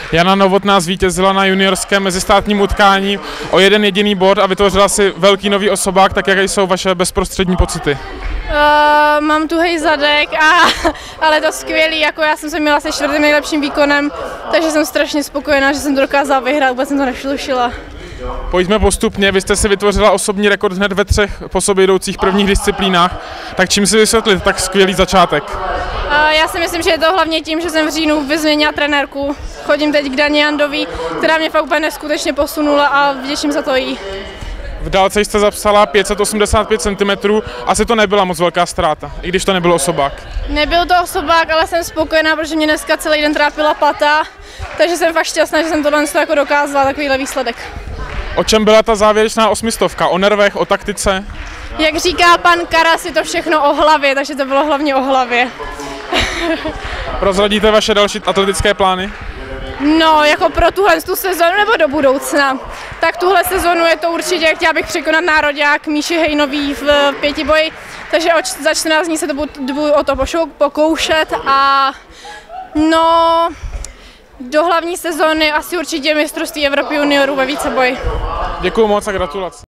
Jana Novotná zvítězila na juniorském mezistátním utkání o jeden jediný bod a vytvořila si velký nový osobák, tak jaké jsou vaše bezprostřední pocity? Mám tuhej zadek, ale to skvělý, jako já jsem se měla se 4. nejlepším výkonem, takže jsem strašně spokojená, že jsem to dokázala vyhrát, vůbec jsem to neslušila. Pojďme postupně, vy jste si vytvořila osobní rekord hned ve 3 po sobě jdoucích prvních disciplínách, tak čím si vysvětlit tak skvělý začátek? Já si myslím, že je to hlavně tím, že jsem v říjnu vyzměnila trenérku. Chodím teď k Daně Jandový, která mě fakt úplně neskutečně posunula a vděčím za to jí. V dálce jste zapsala 585 cm, asi to nebyla moc velká ztráta, i když to nebyl osobák. Nebyl to osobák, ale jsem spokojená, protože mě dneska celý den trápila pata, takže jsem fakt šťastná, že jsem tohle jako dokázala, takovýhle výsledek. O čem byla ta závěrečná 800? O nervech, o taktice? Jak říká pan Karas, je to všechno o hlavě, takže to bylo hlavně o hlavě. Prozradíte vaše další atletické plány? No, jako pro tuhle sezonu nebo do budoucna. Tak tuhle sezonu je to určitě, chtěla bych překonat nároďák Míši Hejnový v pětiboji, takže za 14 dní se to budu o to pokoušet a no, do hlavní sezóny asi určitě mistrovství Evropy juniorů ve víceboji. Děkuju moc a gratulace.